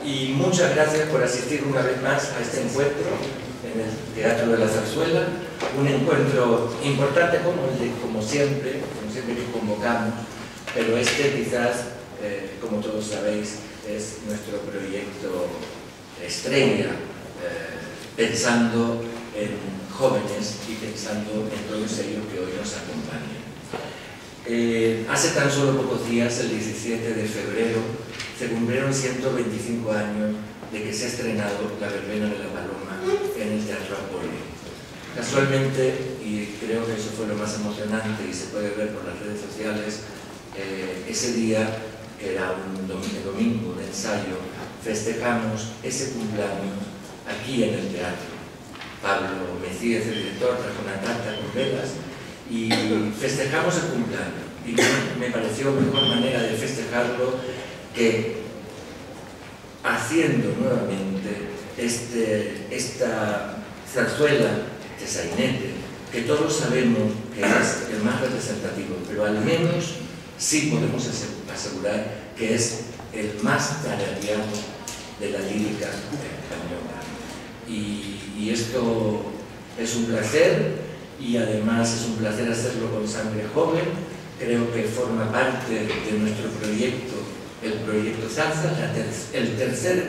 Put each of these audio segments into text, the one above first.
y muchas gracias por asistir una vez más a este encuentro en el Teatro de la Zarzuela, un encuentro importante como siempre que convocamos, pero este quizás, como todos sabéis, es nuestro proyecto estrella, pensando en jóvenes y pensando en todos ellos que hoy nos acompañan. Hace tan solo pocos días, el 17 de febrero, se cumplieron 125 años de que se ha estrenado La Verbena de la Paloma en el Teatro Apolo. Casualmente, y creo que eso fue lo más emocionante y se puede ver por las redes sociales, ese día, que era un domingo de ensayo, festejamos ese cumpleaños aquí en el teatro. Pablo Mecías, el director, trajo una tarta con velas y festejamos el cumpleaños. Y me pareció mejor manera de festejarlo que haciendo nuevamente esta zarzuela, este sainete, que todos sabemos que es el más representativo, pero al menos sí podemos asegurar que es el más tarareado de la lírica española. Y esto es un placer, y además es un placer hacerlo con sangre joven. Creo que forma parte de nuestro proyecto, el proyecto Zarza, el tercer,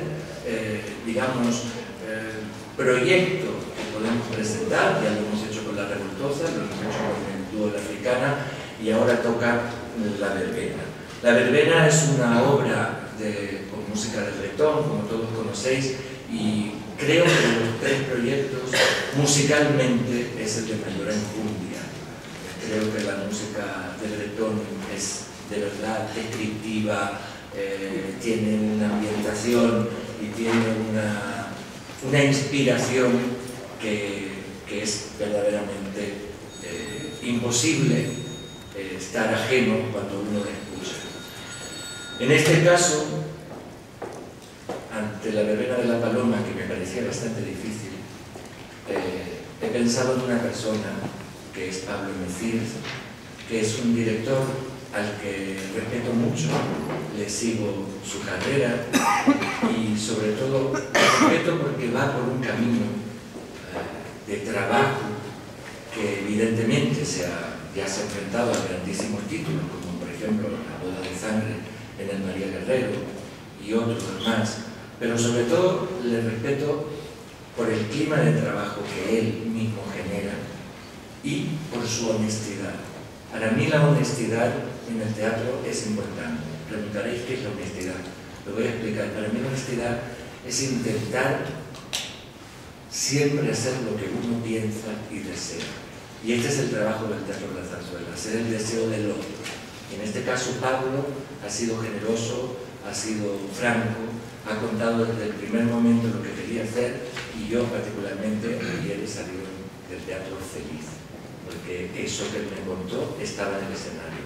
proyecto que podemos presentar. Ya lo hemos hecho con La Revoltosa, lo hemos hecho con el dúo La Africana, y ahora toca La Verbena. La Verbena es una obra con música de Bretón, como todos conocéis, y creo que de los tres proyectos, musicalmente es el de mayor enjundia. Creo que la música de Bretón es de verdad descriptiva, tiene una ambientación y tiene una inspiración que es verdaderamente imposible estar ajeno cuando uno la escucha. En este caso, ante La Verbena de la Paloma, que me parecía bastante difícil, he pensado en una persona que es Pablo Mecías, que es un director al que respeto mucho, le sigo su carrera y sobre todo respeto porque va por un camino de trabajo que evidentemente ya se ha enfrentado a grandísimos títulos, como por ejemplo La Boda de Sangre en el María Guerrero y otros más, pero sobre todo le respeto por el clima de trabajo que él mismo genera y por su honestidad. Para mí la honestidad en el teatro es importante. Preguntaréis qué es la honestidad. Lo voy a explicar. Para mí la honestidad es intentar siempre hacer lo que uno piensa y desea. Y este es el trabajo del Teatro de la Zarzuela, hacer el deseo del otro. En este caso Pablo ha sido generoso, ha sido franco, ha contado desde el primer momento lo que quería hacer, y yo particularmente ayer he salido del teatro feliz, porque eso que él me contó estaba en el escenario.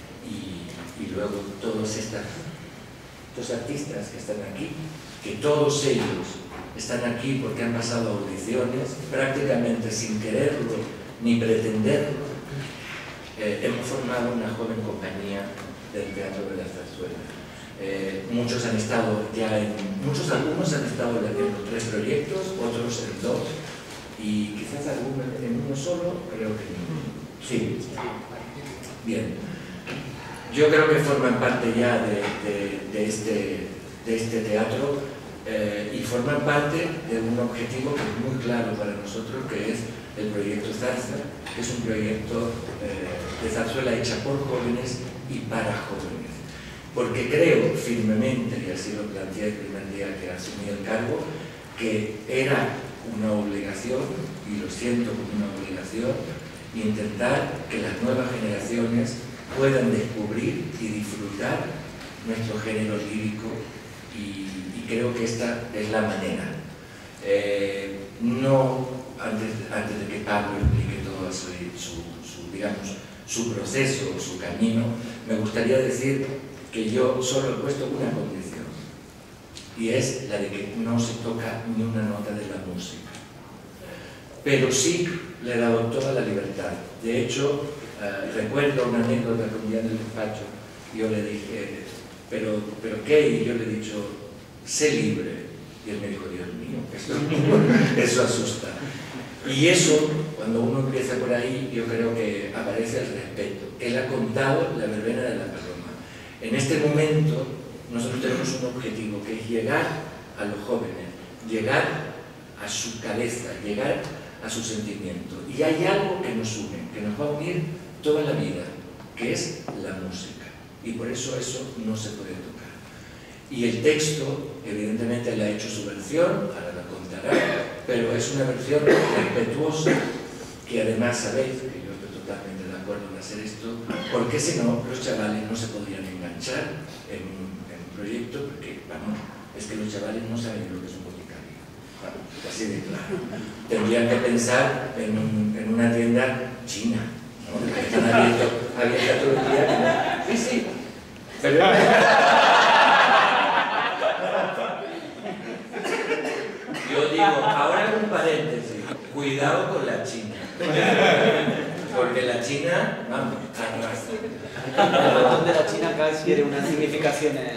Y luego todos estos artistas que están aquí, que todos ellos están aquí porque han pasado audiciones, prácticamente sin quererlo ni pretenderlo, hemos formado una joven compañía del Teatro de la Zarzuela. Muchos han estado ya algunos han estado en los tres proyectos, otros en dos, y quizás algunos en uno solo, creo que no. Sí. Bien. Yo creo que forman parte ya de este teatro y forman parte de un objetivo que es muy claro para nosotros, que es el proyecto Zarza, que es un proyecto de zarzuela hecha por jóvenes y para jóvenes. Porque creo firmemente, y así lo planteé el primer día que asumí el cargo, que era una obligación, y lo siento como una obligación, intentar que las nuevas generaciones puedan descubrir y disfrutar nuestro género lírico, y creo que esta es la manera. No antes de que Pablo explique todo su proceso, su camino, me gustaría decir que yo solo he puesto una condición, y es la de que no se toca ni una nota de la música. Pero sí le he dado toda la libertad. De hecho, recuerdo una anécdota que un día en el despacho yo le dije, ¿pero qué? Y yo le he dicho, sé libre. Y él me dijo, Dios mío, eso asusta. Y eso, cuando uno empieza por ahí, yo creo que aparece el respeto. Él ha contado la verbena de la paloma. En este momento, nosotros tenemos un objetivo, que es llegar a los jóvenes, llegar a su cabeza, llegar a su sentimiento. Y hay algo que nos une, que nos va a unir toda la vida, que es la música. Y por eso no se puede tocar. Y el texto, evidentemente, le ha hecho su versión, ahora la contará, pero es una versión respetuosa, que además sabéis que yo estoy totalmente de acuerdo en hacer esto, porque si no, los chavales no se podrían enganchar en un proyecto, porque, vamos, es que los chavales no saben lo que es un boticario, así de claro. Tendrían que pensar en una tienda china, ¿no? Que están abierta todo el día. Sí, sí. Pero yo digo, ahora un paréntesis, cuidado con la China, porque la China, vamos, arrasa. El botón de la China acá adquiere unas significaciones.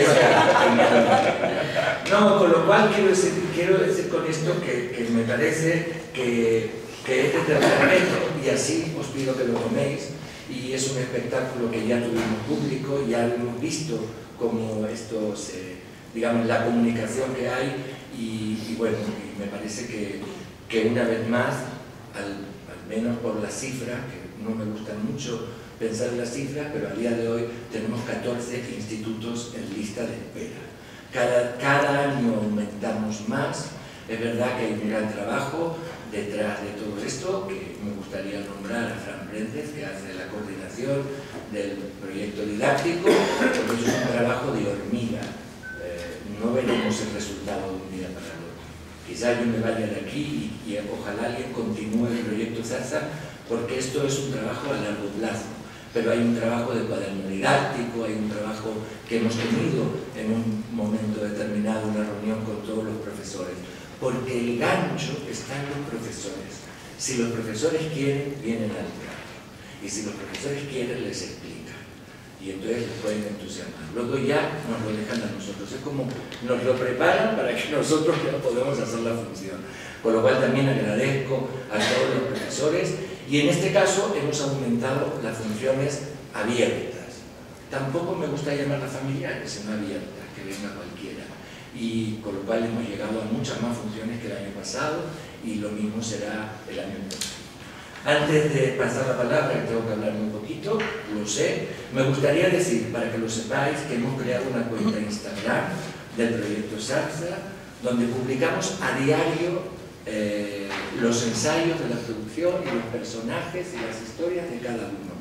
No, con lo cual quiero decir con esto que me parece que este tercer y así os pido que lo toméis, y es un espectáculo que ya tuvimos público, ya lo hemos visto como esto digamos, la comunicación que hay, y bueno, y me parece que una vez más, al menos por las cifras, que no me gustan mucho pensar en las cifras, pero a día de hoy tenemos 14 institutos en lista de espera. Cada año aumentamos más. Es verdad que hay un gran trabajo detrás de todo esto, que me gustaría nombrar a Fran Prences, que hace la coordinación del proyecto didáctico, porque es un trabajo de hormiga. No veremos el resultado de un día para el otro. Quizás yo me vaya de aquí y ojalá alguien continúe el proyecto Zarza, porque esto es un trabajo a largo plazo. Pero hay un trabajo de cuaderno didáctico, hay un trabajo que hemos tenido en un momento determinado, una reunión con todos los profesores, porque el gancho está en los profesores. Si los profesores quieren, vienen al teatro, y si los profesores quieren, les explican, y entonces les pueden entusiasmar. Luego ya nos lo dejan a nosotros, es como nos lo preparan para que nosotros ya podamos hacer la función. Con lo cual también agradezco a todos los profesores, y en este caso hemos aumentado las funciones abiertas. Tampoco me gusta llamarlas familiares, sino abiertas, que venga cualquiera. Y con lo cual hemos llegado a muchas más funciones que el año pasado, y lo mismo será el año próximo. Antes de pasar la palabra, que tengo que hablar un poquito, lo sé, me gustaría decir, para que lo sepáis, que hemos creado una cuenta en Instagram del proyecto Zarza, donde publicamos a diario los ensayos de la producción y los personajes y las historias de cada uno.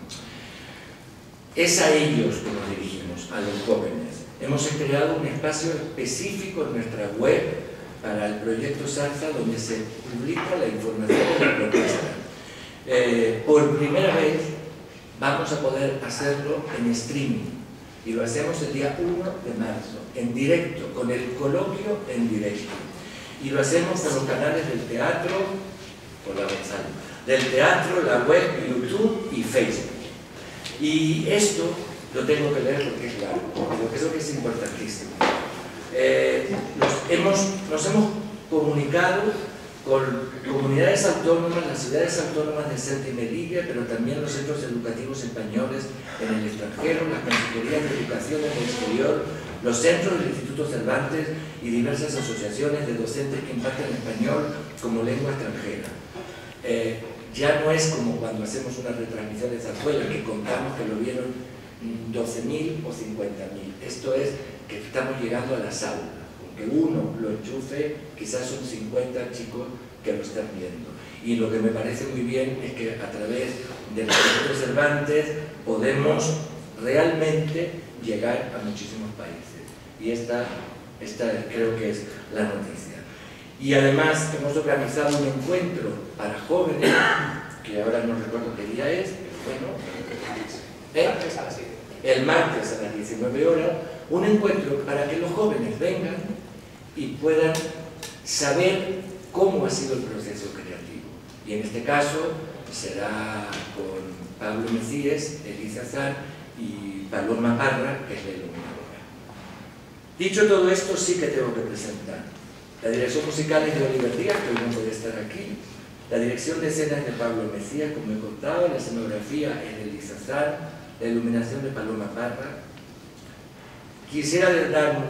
Es a ellos que nos dirigimos, a los jóvenes. Hemos creado un espacio específico en nuestra web para el proyecto Zarza, donde se publica la información de la propuesta. Por primera vez vamos a poder hacerlo en streaming, y lo hacemos el día 1 de marzo, en directo, con el coloquio en directo. Y lo hacemos por los canales del teatro, por la Gonzalo, del teatro, la web, YouTube y Facebook. Y esto lo tengo que leer porque es largo, pero creo que es importantísimo. Nos hemos comunicado con comunidades autónomas, las ciudades autónomas de Ceuta y Melilla, pero también los centros educativos españoles en el extranjero, las consejerías de educación en el exterior, los centros del Instituto Cervantes y diversas asociaciones de docentes que imparten español como lengua extranjera. Ya no es como cuando hacemos una retransmisión de zarzuela, que contamos que lo vieron 12.000 o 50.000. Esto es que estamos llegando a las aulas. Aunque uno lo enchufe, quizás son 50 chicos que lo están viendo. Y lo que me parece muy bien es que a través del proyecto Cervantes podemos realmente llegar a muchísimos países. Y esta creo que es la noticia. Y además hemos organizado un encuentro para jóvenes, que ahora no recuerdo qué día es, pero bueno, el martes a las 19 horas, un encuentro para que los jóvenes vengan y puedan saber cómo ha sido el proceso creativo. Y en este caso será con Pablo Mecíes, Elisa Azar y Paloma Parra, que es la iluminadora. Dicho todo esto, sí que tengo que presentar. La dirección musical es de Oliver Díaz, que hoy no puede estar aquí. La dirección de escena es de Pablo Mejía, como he contado. La escenografía es de Lizazar. La iluminación de Paloma Parra. Quisiera dar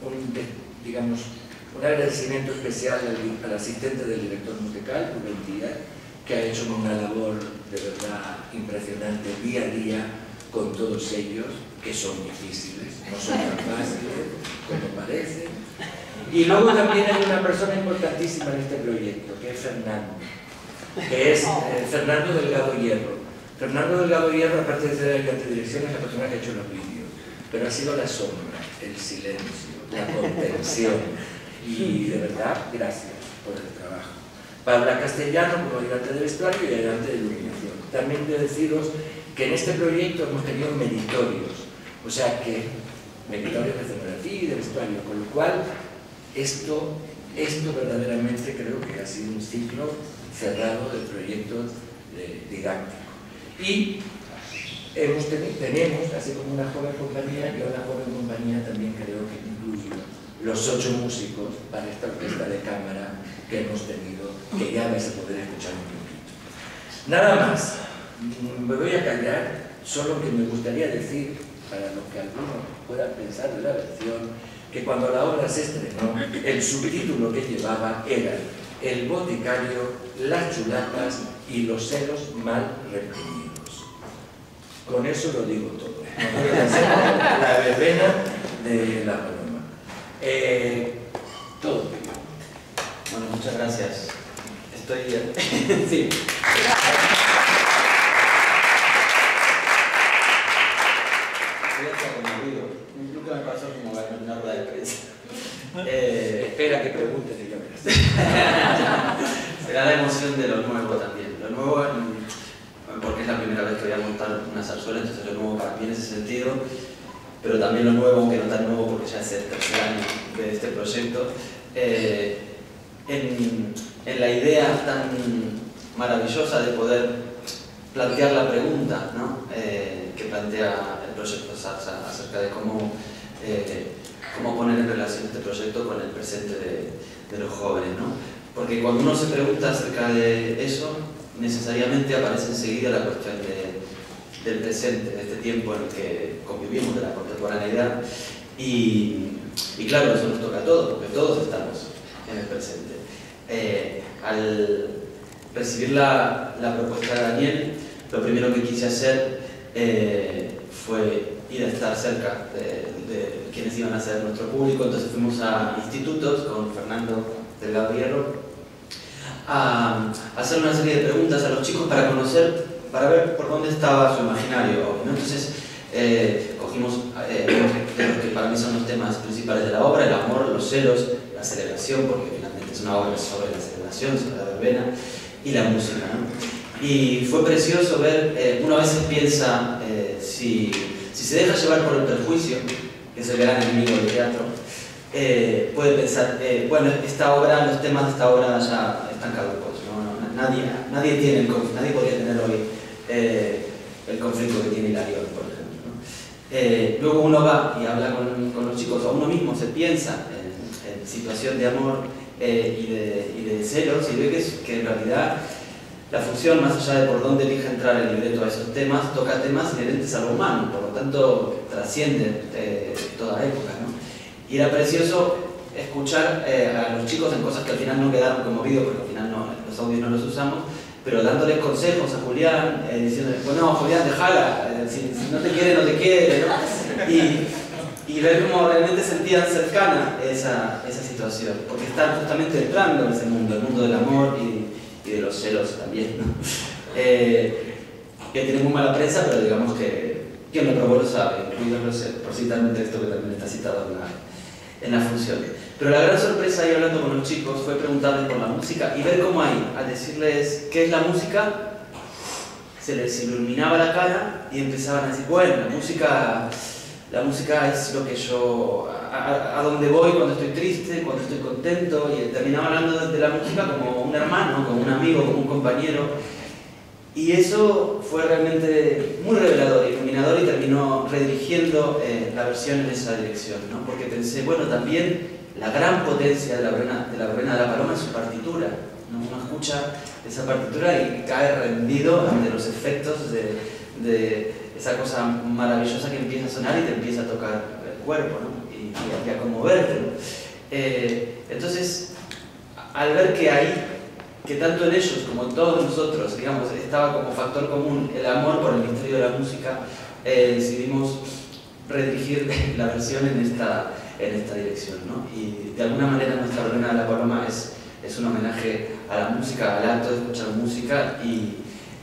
un agradecimiento especial al asistente del director musical, Rubén Díaz, que ha hecho una labor de verdad impresionante día a día con todos ellos, que son difíciles, no son tan fáciles como parecen. Y luego también hay una persona importantísima en este proyecto, que es Fernando, Fernando Delgado Hierro. Fernando Delgado Hierro, aparte de ser el de dirección, es la persona que ha hecho los vídeos, pero ha sido la sombra, el silencio, la contención. Y de verdad, gracias por el trabajo. Paula Castellano como ayudante de vestuario y ayudante de iluminación. También de deciros que en este proyecto hemos tenido meritorios, o sea que meritorios de escenografía y de vestuario, con lo cual esto verdaderamente creo que ha sido un ciclo cerrado de proyectos didácticos. Y tenemos, así como una joven compañía, y una joven compañía también creo que incluye los 8 músicos para esta orquesta de cámara que hemos tenido, que ya vais a poder escuchar un poquito. Nada más, me voy a callar, solo que me gustaría decir, para lo que algunos puedan pensar de la versión, que cuando la obra se estrenó, el subtítulo que llevaba era El boticario, las chulapas y los celos mal reprimidos. Con eso lo digo todo. La verbena de la paloma. Todo. Bueno, muchas gracias. Estoy... sí. Nunca me pasó como en una rueda de prensa. Espera que pregunten y ya verás. Será la emoción de lo nuevo también. Lo nuevo, porque es la primera vez que voy a montar una zarzuela, entonces lo nuevo para mí en ese sentido, pero también lo nuevo, aunque no tan nuevo porque ya es el tercer año de este proyecto, en la idea tan maravillosa de poder plantear la pregunta, ¿no? Que plantea el proyecto Zarza acerca de cómo poner en relación este proyecto con el presente de los jóvenes, ¿no? Porque cuando uno se pregunta acerca de eso, necesariamente aparece enseguida la cuestión del presente, de este tiempo en el que convivimos, de la contemporaneidad, y claro, eso nos toca a todos, porque todos estamos en el presente. Al recibir la propuesta de Daniel, lo primero que quise hacer fue ir a estar cerca de quienes iban a ser nuestro público, entonces fuimos a institutos con Fernando Delgado Hierro a hacer una serie de preguntas a los chicos para conocer, para ver por dónde estaba su imaginario hoy, ¿no? Entonces cogimos de los que para mí son los temas principales de la obra: el amor, los celos, la celebración, porque finalmente es una obra sobre la celebración, sobre la verbena, y la música, ¿no? Y fue precioso ver, uno a veces piensa, si se deja llevar por el perjuicio, que es el gran enemigo del teatro, puede pensar, bueno, esta obra, los temas de esta obra ya están caducos, ¿no? Nadie podría tener hoy el conflicto que tiene Hilarión, por ejemplo, ¿no? Luego uno va y habla con los chicos, o uno mismo se piensa en situación de amor y de celos, y ve que en realidad la función, más allá de por dónde elija entrar el libreto a esos temas, toca temas inherentes a lo humano, por lo tanto trasciende toda época, ¿no? Y era precioso escuchar a los chicos en cosas que al final no quedaron como vídeo, porque al final los audios no los usamos, pero dándoles consejos a Julián, diciéndole, bueno, Julián, déjala, si no te quiere, no te quiere, ¿no? Y ver cómo realmente sentían cercana esa situación, porque están justamente entrando en ese mundo, el mundo del amor y de los celos también, ¿no? Que tiene muy mala prensa, pero digamos que quien lo probó lo sabe, incluido por citar un texto que también está citado en la función. Pero la gran sorpresa ahí hablando con los chicos fue preguntarles por la música y ver cómo ahí, al decirles qué es la música, se les iluminaba la cara y empezaban a decir, bueno, la música es lo que yo, a donde voy cuando estoy triste, cuando estoy contento, y terminaba hablando de la música como un hermano, como un amigo, como un compañero. Y eso fue realmente muy revelador, iluminador, y terminó redirigiendo la versión en esa dirección, ¿no? Porque pensé, bueno, también la gran potencia de la Verbena de la Paloma es su partitura, ¿no? Uno escucha esa partitura y cae rendido ante los efectos de esa cosa maravillosa que empieza a sonar y te empieza a tocar el cuerpo, ¿no? y a conmoverte, ¿no? Entonces, al ver que tanto en ellos como en todos nosotros, digamos, estaba como factor común el amor por el misterio de la música, decidimos redirigir la versión en esta dirección, ¿no? Y de alguna manera nuestra Verbena de la Paloma es un homenaje a la música, al acto de escuchar música y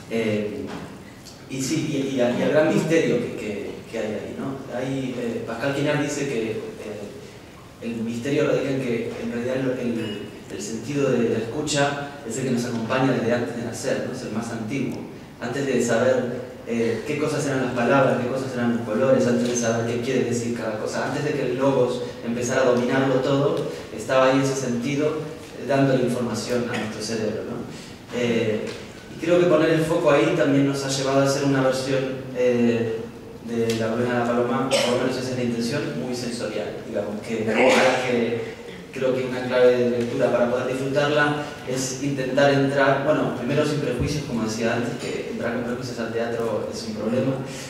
al gran misterio que hay ahí, ¿no? Pascal Quignard dice que el misterio radica en que en realidad el sentido de la escucha es el que nos acompaña desde antes de nacer, ¿no? Es el más antiguo. Antes de saber qué cosas eran las palabras, qué cosas eran los colores, antes de saber qué quiere decir cada cosa, antes de que el logos empezara a dominarlo todo, estaba ahí ese sentido dando la información a nuestro cerebro, ¿no? Y creo que poner el foco ahí también nos ha llevado a hacer una versión de la Verbena de la Paloma, por lo menos esa es la intención, muy sensorial, digamos, que creo que una clave de lectura para poder disfrutarla es intentar entrar, bueno, primero sin prejuicios, como decía antes, que entrar con prejuicios al teatro es un problema,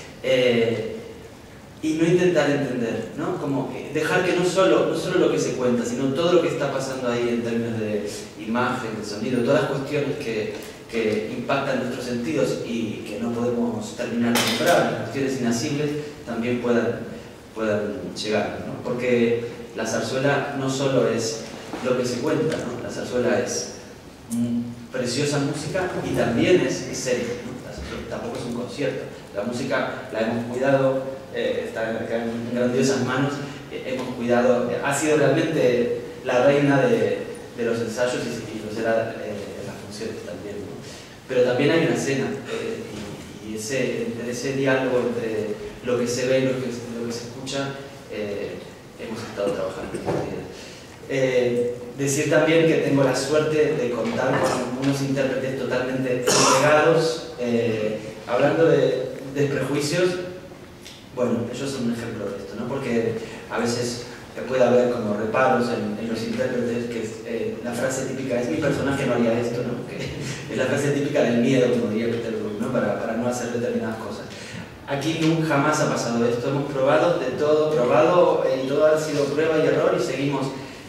y no intentar entender, ¿no? Como dejar que no solo lo que se cuenta, sino todo lo que está pasando ahí en términos de imagen, de sonido, todas las cuestiones que impactan nuestros sentidos y que no podemos terminar de nombrar, las cuestiones inasibles, también puedan llegar, ¿no? Porque la zarzuela no solo es lo que se cuenta, ¿no? La zarzuela es preciosa música y también es serie, ¿no? Tampoco es un concierto. La música la hemos cuidado, está en grandiosas manos, hemos cuidado, ha sido realmente la reina de los ensayos y lo será en las funciones también, ¿no? Pero también hay una escena y ese diálogo entre lo que se ve y lo que se escucha, hemos estado trabajando en estos días. Decir también que tengo la suerte de contar con unos intérpretes totalmente entregados, hablando de prejuicios. Bueno, ellos son un ejemplo de esto, ¿no? Porque a veces puede haber como reparos en los intérpretes, que la frase típica es: mi personaje no haría esto, ¿no? Que es la frase típica del miedo, como diría Peter Brook, ¿no? Para no hacer determinadas cosas. Aquí nunca jamás ha pasado esto, hemos probado de todo, y todo ha sido prueba y error, y seguimos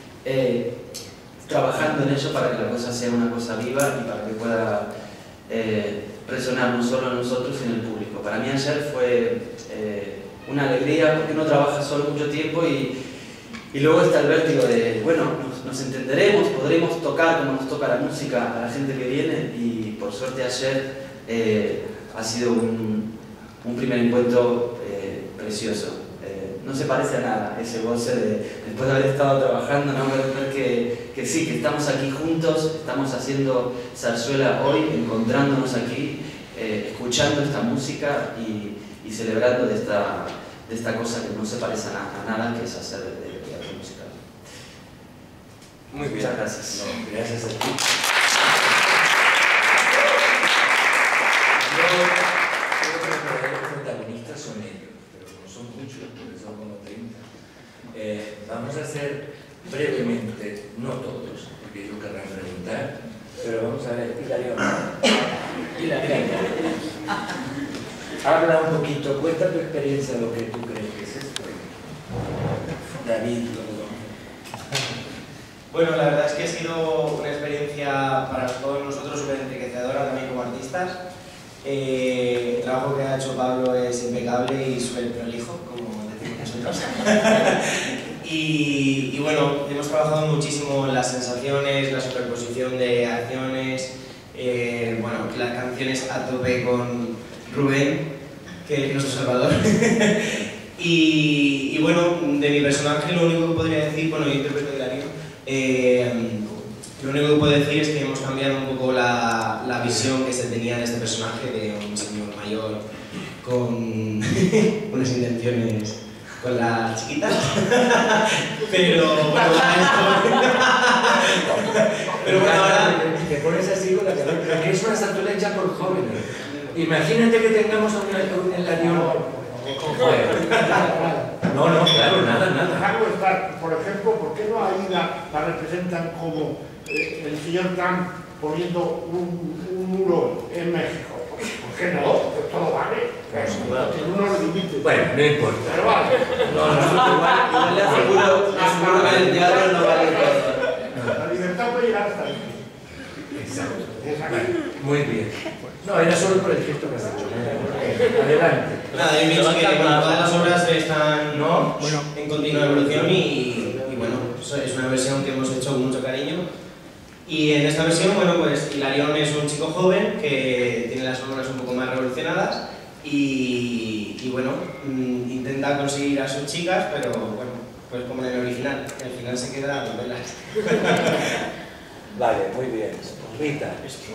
trabajando en ello para que la cosa sea una cosa viva y para que pueda resonar no solo en nosotros, sino en el público. Para mí ayer fue una alegría, porque uno trabaja solo mucho tiempo y luego está el vértigo de, bueno, nos entenderemos, podremos tocar como nos toca la música a la gente que viene, y por suerte ayer ha sido un primer encuentro precioso. No se parece a nada ese goce después de haber estado trabajando, ¿no? Ver que sí, que estamos aquí juntos, estamos haciendo zarzuela hoy, encontrándonos aquí, escuchando esta música y celebrando de esta cosa que no se parece a nada, que es hacer de teatro musical. Muy bien. Muchas gracias. No, gracias a ti. Los protagonistas son ellos, pero como son muchos, porque son como 30, vamos a hacer brevemente, no todos, porque ellos querrán preguntar, pero vamos a ver, Hilario, habla un poquito, cuenta tu experiencia, lo que tú crees que es esto. David, Bueno, la verdad es que ha sido una experiencia para todos nosotros súper enriquecedora también como artistas. El trabajo que ha hecho Pablo es impecable y súper prolijo, como decimos nosotros. y bueno, hemos trabajado muchísimo en las sensaciones, la superposición de acciones, bueno, las canciones a tope con Rubén, que es nuestro salvador. y bueno, de mi personaje lo único que podría decir, bueno, yo interpreto a Hilario, lo único que puedo decir es que hemos cambiado un poco la visión que se tenía de este personaje, de un señor mayor con unas intenciones con las chiquitas, pero bueno, ahora te pones así con la cabeza, que es una zarzuela hecha por jóvenes. imagínate que tengamos un Hilarión. No, claro, nada. Dejarlo estar. Por ejemplo, ¿por qué no a Aida la representan como el señor Trump poniendo un muro en México? ¿Por qué no? Pues todo vale. Tiene unos límites. Bueno, no importa. Pero vale. Igual le aseguro que el teatro no vale todo. La libertad puede llegar hasta ahí. Exacto. Muy bien. No, era solo por el gesto que has hecho. Adelante. Nada, he dicho que todas las obras están en continua evolución y bueno, es una versión que hemos hecho con mucho cariño. Y en esta versión, bueno, pues Hilarión es un chico joven que tiene las obras un poco más revolucionadas y bueno, intenta conseguir a sus chicas, pero bueno, pues como en el original, que al final se queda a novelas. Vale, muy bien. Rita.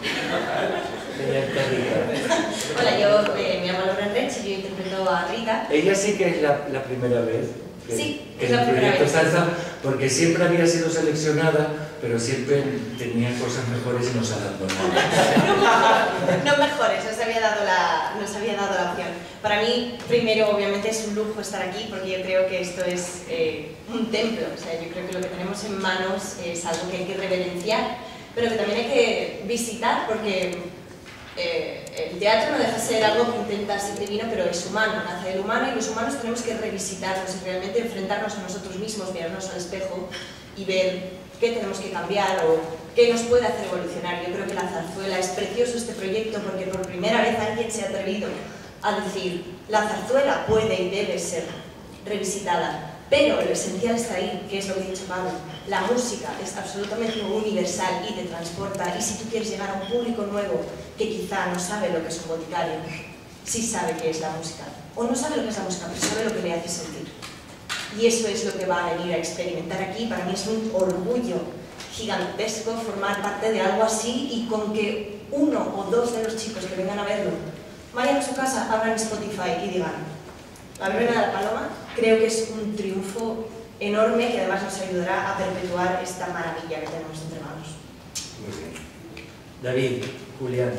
Señorita Rita. Hola, yo me llamo Laura Enrech y yo interpreto a Rita. Ella sí que es la primera vez que es la primera proyecto vez. Salsa, porque siempre había sido seleccionada, pero siempre tenía cosas mejores y nos abandonaba. No mejores, nos había dado la opción. Para mí, primero, obviamente, es un lujo estar aquí, porque yo creo que esto es un templo. O sea, yo creo que lo que tenemos en manos es algo que hay que reverenciar, pero que también hay que visitar, porque el teatro no deja de ser algo que intenta ser divino, pero es humano, nace del humano, y los humanos tenemos que revisitarnos y realmente enfrentarnos a nosotros mismos, mirarnos al espejo y ver qué tenemos que cambiar o qué nos puede hacer evolucionar. Yo creo que la zarzuela es precioso este proyecto, porque por primera vez alguien se ha atrevido a decir la zarzuela puede y debe ser revisitada. Pero lo esencial está ahí, que es lo que ha dicho Pablo. La música es absolutamente universal y te transporta. Y si tú quieres llegar a un público nuevo que quizá no sabe lo que es un boticario, sí sabe qué es la música. O no sabe lo que es la música, pero sabe lo que le hace sentir. Y eso es lo que va a venir a experimentar aquí. Para mí es un orgullo gigantesco formar parte de algo así, y con que uno o dos de los chicos que vengan a verlo vayan a su casa, abran Spotify y digan La Verbena de la Paloma, creo que es un triunfo enorme que además nos ayudará a perpetuar esta maravilla que tenemos entre manos. Muy bien. David, Julián.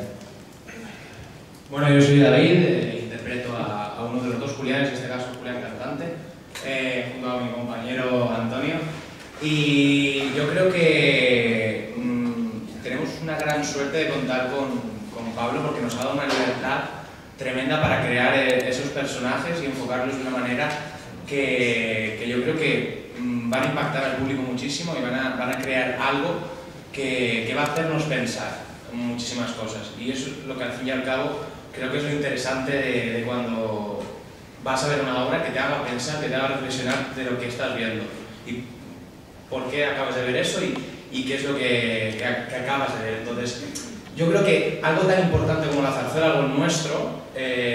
Bueno, yo soy David, interpreto a uno de los dos Julianes, en este caso Julián cantante, junto a mi compañero Antonio. Y yo creo que tenemos una gran suerte de contar con Pablo, porque nos ha dado una libertad tremenda para crear esos personajes y enfocarlos de una manera que yo creo que van a impactar al público muchísimo y van a crear algo que va a hacernos pensar muchísimas cosas. Y eso es lo que al fin y al cabo creo que es lo interesante de cuando vas a ver una obra, que te haga pensar, que te haga reflexionar de lo que estás viendo y por qué acabas de ver eso y qué es lo que acabas de ver. Entonces, yo creo que algo tan importante como la zarzuela, algo nuestro,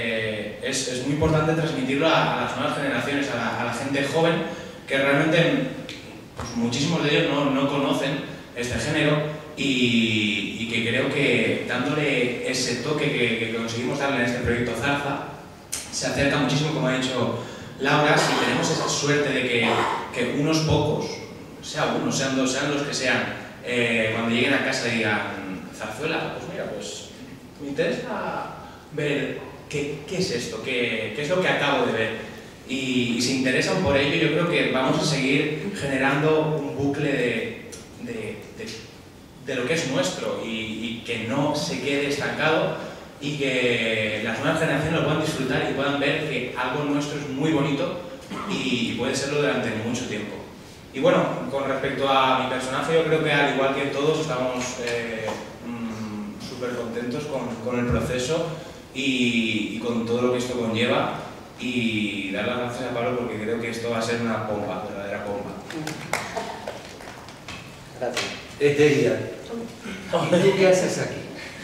es muy importante transmitirlo a las nuevas generaciones, a la gente joven, que realmente pues, muchísimos de ellos no conocen este género y que creo que dándole ese toque que conseguimos darle en este proyecto Zarza, se acerca muchísimo, como ha dicho Laura, si tenemos esa suerte de que unos pocos, sea uno, sean dos, sean los que sean, cuando lleguen a casa digan zarzuela, pues mira, pues me interesa ver qué es esto, qué es lo que acabo de ver. Y se interesan por ello, yo creo que vamos a seguir generando un bucle de lo que es nuestro y que no se quede estancado y que las nuevas generaciones lo puedan disfrutar y puedan ver que algo nuestro es muy bonito y puede serlo durante mucho tiempo. Y bueno, con respecto a mi personaje, yo creo que al igual que todos estamos súper contentos con el proceso y con todo lo que esto conlleva, y dar las gracias a Pablo porque creo que esto va a ser una bomba, verdadera bomba. Gracias. Eteria, ¿y tú qué haces aquí?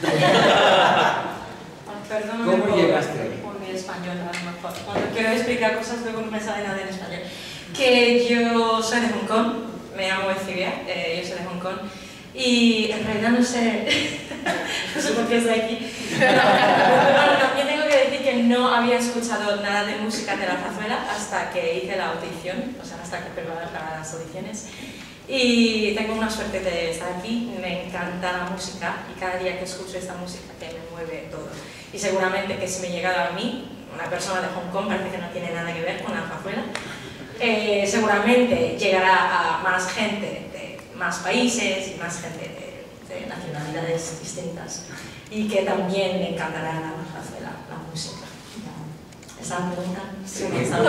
Perdón, ¿Cómo llegaste aquí? Por mi español, a lo mejor. Cuando quiero explicar cosas luego no me sale nada en español. Que yo soy de Hong Kong, me llamo Ecivia, yo soy de Hong Kong, y en realidad no sé por qué estoy aquí. No, yo tengo que decir que no había escuchado nada de música de la zarzuela hasta que hice la audición, o sea, hasta que preparé las audiciones. Y tengo una suerte de estar aquí, me encanta la música y cada día que escucho esta música que me mueve todo. y seguramente que si me llegara a mí, una persona de Hong Kong, parece que no tiene nada que ver con la zarzuela, seguramente llegará a más gente de más países y más gente de nacionalidades distintas, y que también le encantará la zarzuela, la música. ¿Esa pregunta? Sí.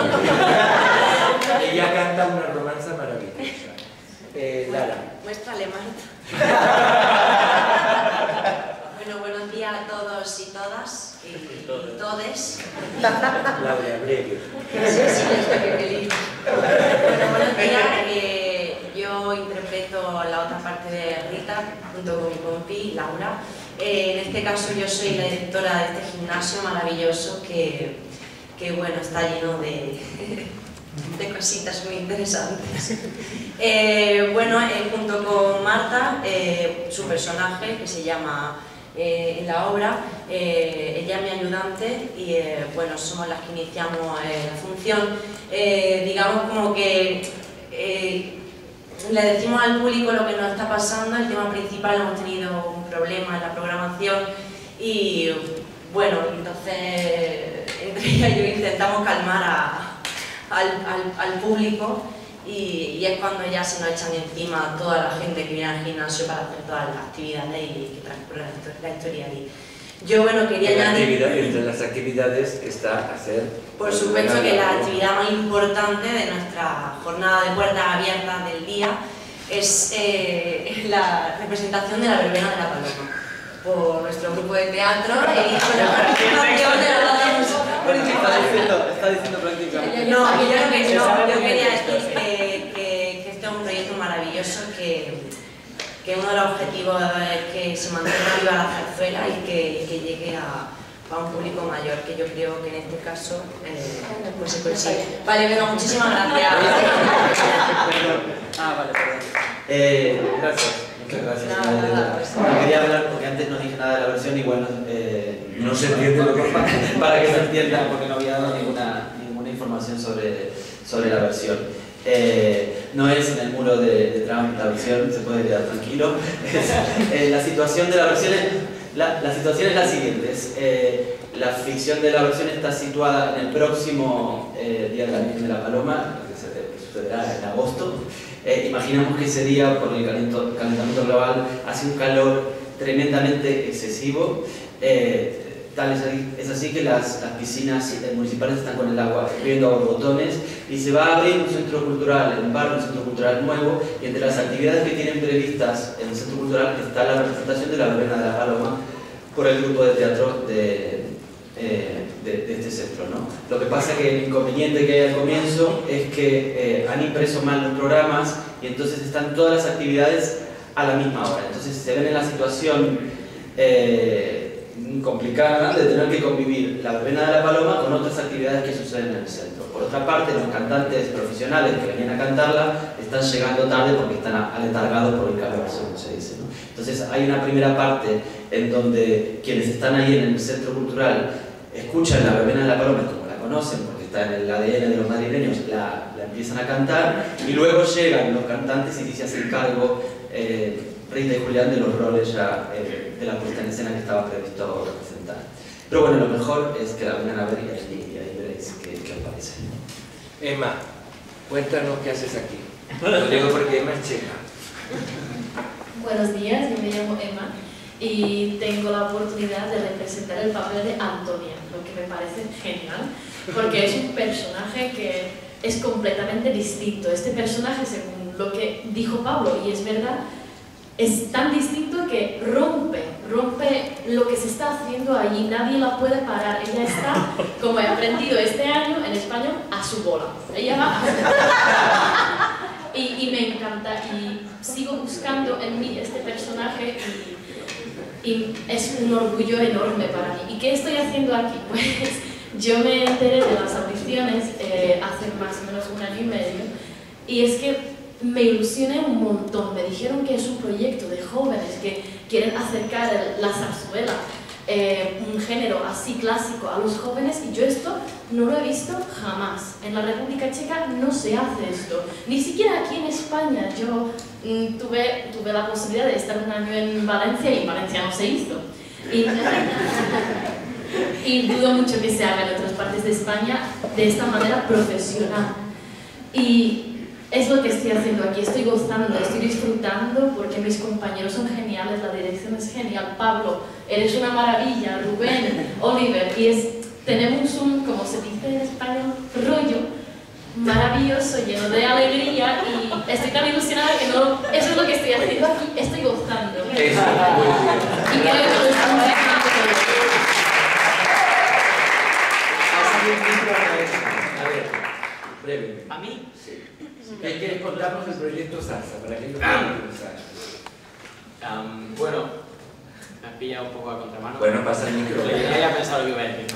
Ella canta una romanza maravillosa. Lara. Muéstrale, Marta. Bueno, buenos días a todos y todas y todes. Laura, breve. Sí, qué feliz. Bueno, buenos días. Yo interpreto la otra parte de Rita junto con mi compi, Laura. En este caso yo soy la directora de este gimnasio maravilloso que bueno, está lleno de cositas muy interesantes. Bueno, junto con Marta, su personaje, que se llama en la obra, ella es mi ayudante y bueno, somos las que iniciamos la función. Digamos como que le decimos al público lo que nos está pasando. El tema principal, hemos tenido un problema en la programación y bueno, entonces entre ella y yo intentamos calmar al público y es cuando ya se nos echan encima toda la gente que viene al gimnasio para hacer todas las actividades y que transcurre la historia ahí. Yo, bueno, quería añadir... Entre las actividades está hacer... Por supuesto que la actividad más importante de nuestra jornada de puertas abiertas del día es la representación de la verbena de la Paloma por nuestro grupo de teatro y con la participación de la banda musical. Está diciendo prácticamente. No, yo quería decir que este es un proyecto maravilloso, que uno de los objetivos es que se mantenga viva la zarzuela y que llegue a un público mayor, que yo creo que en este caso pues se consigue. Vale, venga, muchísimas gracias. Vale, perdón. Gracias. Muchas gracias. Nada, pues. No quería hablar porque antes no dije nada de la versión y bueno, no se entiende lo que para que se entienda, porque no había dado ninguna información sobre la versión. No es en el muro de Trump la versión, se puede quedar tranquilo. La situación de la versión es la siguiente. La ficción de la versión está situada en el próximo Día de la Virgen de la Paloma, que sucederá en agosto. Imaginamos que ese día, por el calentamiento global, hace un calor tremendamente excesivo. Es así que las piscinas municipales están con el agua hirviendo a borbotones y se va a abrir un centro cultural, un centro cultural nuevo, y entre las actividades que tienen previstas en el centro cultural está la representación de la verbena de la Paloma por el grupo de teatro de este centro, ¿no? Lo que pasa es que el inconveniente que hay al comienzo es que han impreso mal los programas y entonces están todas las actividades a la misma hora. Entonces se ven en la situación complicada de tener que convivir la verbena de la Paloma con otras actividades que suceden en el centro. Por otra parte, los cantantes profesionales que venían a cantarla están llegando tarde porque están aletargados por el calor, según se dice, ¿no? Entonces hay una primera parte en donde quienes están ahí en el centro cultural escuchan la verbena de la Paloma como la conocen, porque está en el ADN de los madrileños, la empiezan a cantar y luego llegan los cantantes y se hacen cargo Rita y Julián de los roles ya de la puesta en escena que estaba previsto representar. Pero bueno, lo mejor es que la vengan a ver y ahí veréis qué os parece. Emma, cuéntanos qué haces aquí. Lo digo porque Emma es checa. Buenos días, yo me llamo Emma y tengo la oportunidad de representar el papel de Antonia, lo que me parece genial, porque es un personaje que es completamente distinto. Este personaje, según lo que dijo Pablo, y es verdad, es tan distinto que rompe lo que se está haciendo allí, nadie la puede parar. Ella está, como he aprendido este año en español, a su bola. Ella va a su bola. Y me encanta, y sigo buscando en mí este personaje y es un orgullo enorme para mí. ¿Y qué estoy haciendo aquí? Pues yo me enteré de las audiciones hace más o menos un año y medio, y es que me ilusioné un montón. Me dijeron que es un proyecto de jóvenes que quieren acercar la zarzuela, un género así clásico, a los jóvenes, y yo esto no lo he visto jamás. En la República Checa no se hace esto, ni siquiera aquí en España. Yo tuve la posibilidad de estar un año en Valencia y en Valencia no se hizo. y dudo mucho que se haga en otras partes de España de esta manera profesional. Y es lo que estoy haciendo aquí, estoy gozando, estoy disfrutando porque mis compañeros son geniales, la dirección es genial. Pablo, eres una maravilla, Rubén, Oliver, y tenemos un, como se dice en español, rollo maravilloso, lleno de alegría, y estoy tan ilusionada que no, eso es lo que estoy haciendo aquí, estoy gozando. Y creo que lo estamos haciendo todo. A ver, breve. ¿A mí? Sí. ¿Qué quieres contarnos del proyecto Salsa? Para que yo pueda interesar. Bueno, me has pillado un poco a contramano. Bueno, pasa el micro. Ya había pensado lo que iba a decir,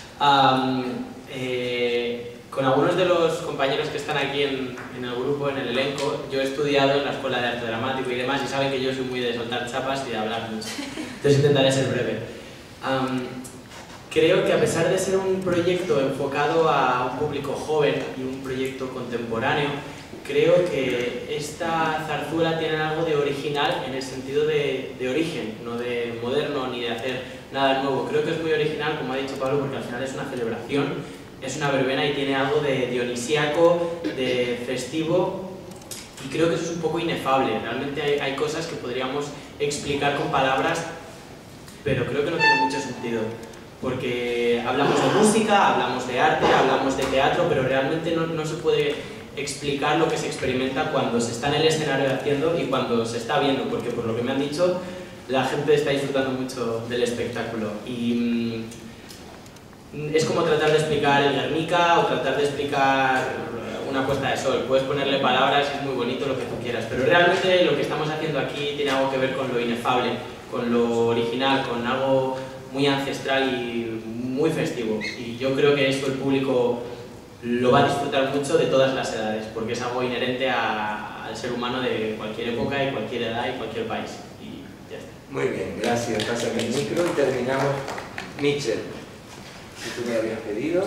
¿no? Con algunos de los compañeros que están aquí en el grupo, en el elenco, yo he estudiado en la Escuela de Arte Dramático y demás, y saben que yo soy muy de soltar chapas y de hablar mucho. Entonces intentaré ser breve. Creo que a pesar de ser un proyecto enfocado a un público joven y un proyecto contemporáneo, creo que esta zarzuela tiene algo de original en el sentido de origen, no de moderno ni de hacer nada nuevo. Creo que es muy original, como ha dicho Pablo, porque al final es una celebración, es una verbena y tiene algo de dionisíaco, de festivo, y creo que eso es un poco inefable. Realmente hay cosas que podríamos explicar con palabras, pero creo que no tiene mucho sentido. Porque hablamos de música, hablamos de arte, hablamos de teatro, pero realmente no se puede explicar lo que se experimenta cuando se está en el escenario haciendo y cuando se está viendo, porque por lo que me han dicho, la gente está disfrutando mucho del espectáculo. Y es como tratar de explicar el Guernica o tratar de explicar una puesta de sol. Puedes ponerle palabras y es muy bonito lo que tú quieras, pero realmente lo que estamos haciendo aquí tiene algo que ver con lo inefable, con lo original, con algo muy ancestral y muy festivo. Y yo creo que esto el público lo va a disfrutar mucho de todas las edades, porque es algo inherente al ser humano de cualquier época y cualquier edad y cualquier país. Y ya está. Muy bien, gracias. Pásame el micro y terminamos. Mitchell, si tú me habías pedido.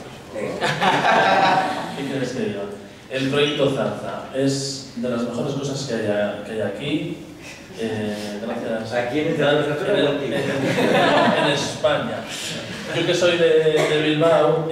¿Qué quieres que diga? El proyecto Zarza es de las mejores cosas que hay aquí. Gracias. ¿Aquí en en España. Yo que soy de Bilbao,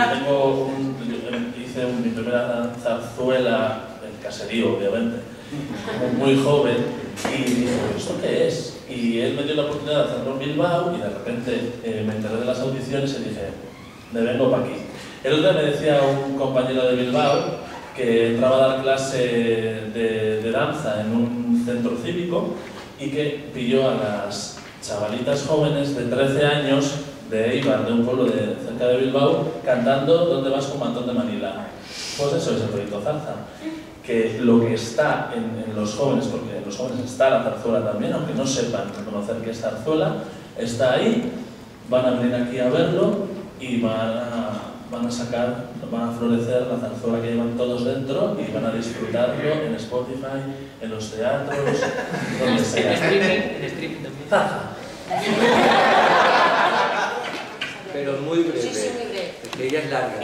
hice mi primera zarzuela en caserío, obviamente, muy joven, y dije, ¿esto qué es? Y él me dio la oportunidad de hacerlo en Bilbao y de repente me enteré de las audiciones y dije, me vengo para aquí. El otro día me decía un compañero de Bilbao que entraba a dar clase de danza en un centro cívico y que pilló a las chavalitas jóvenes de 13 años de Eibar, de un pueblo cerca de Bilbao, cantando ¿Dónde vas con mantón de Manila? Pues eso es el proyecto Zarza, que lo que está en los jóvenes, porque en los jóvenes está la zarzuela también, aunque no sepan reconocer que es zarzuela, está ahí, van a venir aquí a verlo y van a florecer la zarzuela que llevan todos dentro y van a disfrutarlo en Spotify, en los teatros, donde sea. En streaming también. Zarza. Pero muy breve. Sí, muy breve. Que ella es larga.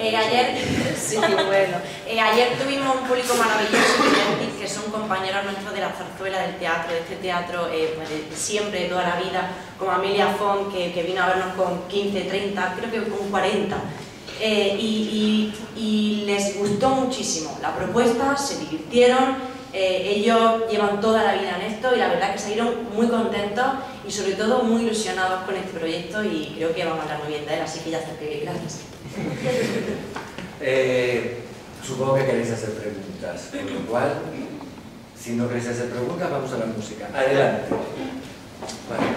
Ayer tuvimos un público maravilloso que son compañeros nuestros de la zarzuela, del teatro, de este teatro pues de siempre, de toda la vida, como Amelia Font, que vino a vernos con 15, 30, creo que con 40. Y les gustó muchísimo la propuesta, se divirtieron. Ellos llevan toda la vida en esto y la verdad que salieron muy contentos y sobre todo muy ilusionados con este proyecto y creo que vamos a hablar muy bien de él, así que ya está, gracias. Supongo que queréis hacer preguntas, con lo cual, si no queréis hacer preguntas, vamos a la música. Adelante. Vale.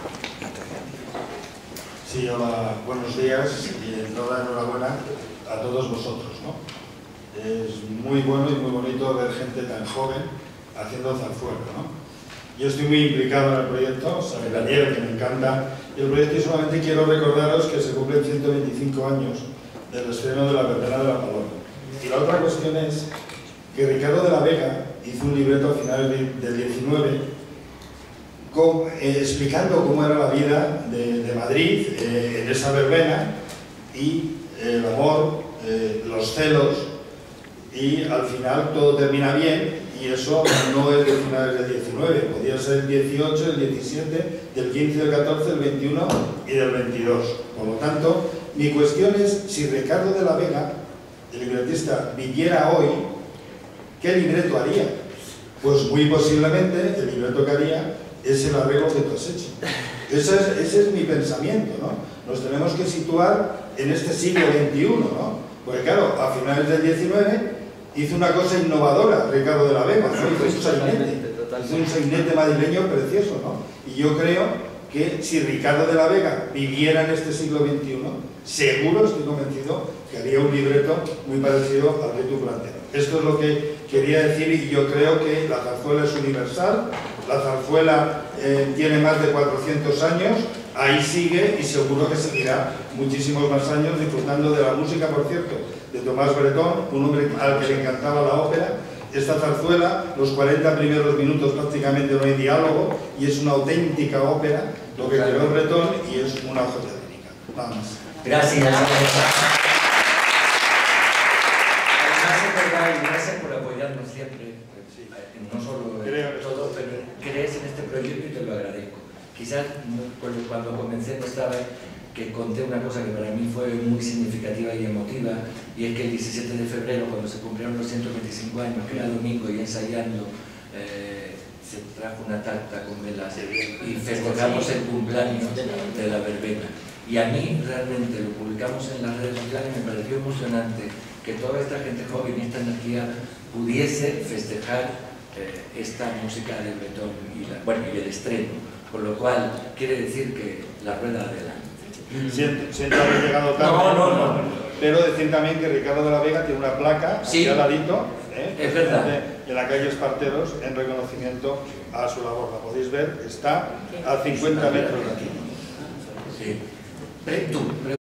Sí, hola, buenos días y toda enhorabuena a todos vosotros, ¿no? Es muy bueno y muy bonito ver gente tan joven haciendo zarzuela, ¿no? Yo estoy muy implicado en el proyecto, sabe Daniel, que me encanta, y el proyecto, y solamente quiero recordaros que se cumplen 125 años del estreno de La Verbena de la Paloma. Y la otra cuestión es que Ricardo de la Vega hizo un libreto a finales del 19 explicando cómo era la vida de Madrid en esa verbena y el amor, los celos, y al final todo termina bien y eso no es de finales del 19, podía ser el 18, el 17, del 15, del 14, del 21 y del 22. Por lo tanto, mi cuestión es si Ricardo de la Vega, el libretista, viviera hoy, ¿qué libreto haría? Pues muy posiblemente el libreto que haría es el arreglo que tú has hecho. Ese es mi pensamiento, ¿no? Nos tenemos que situar en este siglo XXI, ¿no? Porque claro, a finales del 19 hizo una cosa innovadora Ricardo de la Vega, ¿no? Hizo un sainete madrileño precioso, ¿no? Y yo creo que si Ricardo de la Vega viviera en este siglo XXI, seguro, estoy convencido, que haría un libreto muy parecido al que tú planteas. Esto es lo que quería decir, y yo creo que la zarzuela es universal, la zarzuela tiene más de 400 años, ahí sigue y seguro que seguirá muchísimos más años disfrutando de la música, por cierto, de Tomás Bretón, un hombre al que le encantaba la ópera. Esta zarzuela, los 40 primeros minutos prácticamente no hay diálogo y es una auténtica ópera, lo que creó Bretón, y es una joya lírica. Nada más. Gracias. Y gracias por apoyarnos siempre, no solo en todo, pero crees en este proyecto y te lo agradezco. Quizás cuando comencé no estaba, que conté una cosa que para mí fue muy significativa y emotiva, y es que el 17 de febrero, cuando se cumplieron los 125 años, que era domingo, y ensayando, se trajo una tarta con velas y festejamos el cumpleaños de la verbena. Y a mí realmente lo publicamos en las redes sociales y me pareció emocionante que toda esta gente joven y esta energía pudiese festejar esta música de Bretón y el estreno, con lo cual quiere decir que la rueda adelante. Siento haber llegado tarde, no. Pero decir también que Ricardo de la Vega tiene una placa aquí al ladito, es verdad, en la calle Esparteros, en reconocimiento a su labor. La podéis ver, está a 50 metros de aquí. Sí. Tú.